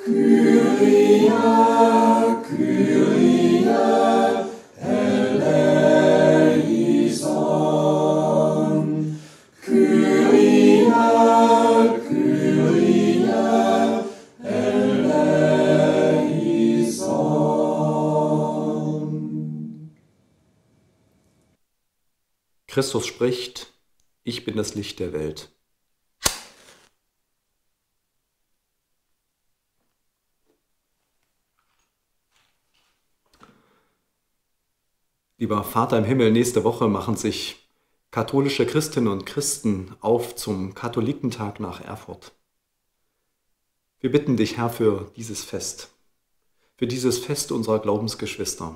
Kyrie, Kyrie, eleison. Kyrie, Kyrie, eleison. Christus spricht: Ich bin das Licht der Welt. Lieber Vater im Himmel, nächste Woche machen sich katholische Christinnen und Christen auf zum Katholikentag nach Erfurt. Wir bitten dich, Herr, für dieses Fest unserer Glaubensgeschwister.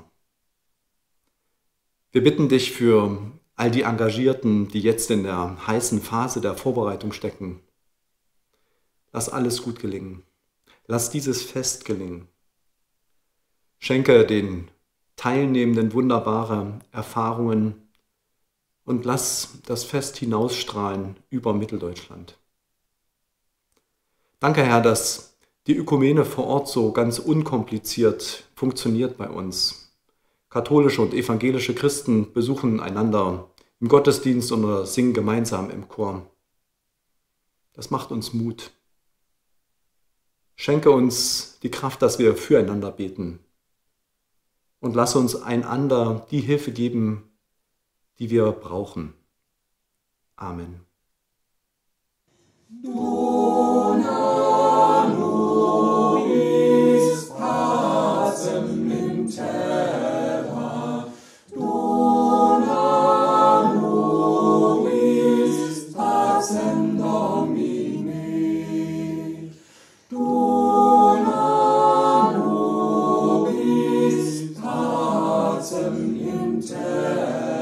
Wir bitten dich für all die Engagierten, die jetzt in der heißen Phase der Vorbereitung stecken. Lass alles gut gelingen. Lass dieses Fest gelingen. Schenke den Teilnehmenden wunderbare Erfahrungen und lass das Fest hinausstrahlen über Mitteldeutschland. Danke, Herr, dass die Ökumene vor Ort so ganz unkompliziert funktioniert bei uns. Katholische und evangelische Christen besuchen einander im Gottesdienst oder singen gemeinsam im Chor. Das macht uns Mut. Schenke uns die Kraft, dass wir füreinander beten. Und lass uns einander die Hilfe geben, die wir brauchen. Amen. Dona nobis pacem in terra, dona nobis pacem Domine, dona nobis pacem in terra.